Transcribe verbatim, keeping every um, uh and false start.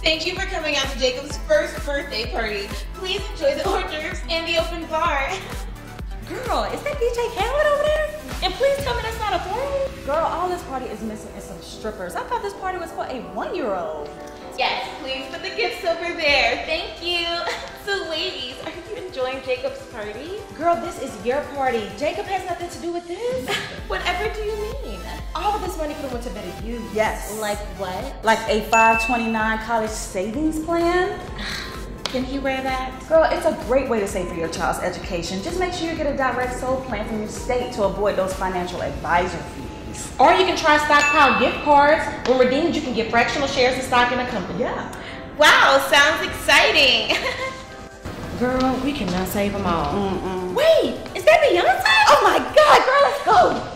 Thank you for coming out to Jacob's first birthday party. Please enjoy the hors d'oeuvres and the open bar. Girl, is that D J Khaled over there? And please tell me that's not a throne. Girl, all this party is missing is some strippers. I thought this party was for a one-year-old. Yes, please put the gifts over there. Thank you. So ladies, are you enjoying Jacob's party? Girl, this is your party. Jacob has nothing to do with this. Whatever do you mean? All of this money could have went to better use. Yes. Like what? Like a five twenty-nine college savings plan. Can he wear that? Girl, it's a great way to save for your child's education. Just make sure you get a direct sold plan from your state to avoid those financial advisor fees. Or you can try Stockpile gift cards. When redeemed, you can get fractional shares of stock in a company. Yeah. Wow, sounds exciting. Girl, we cannot save them all. Mm-mm. Wait, is that Beyonce? Oh my God, girl, let's go.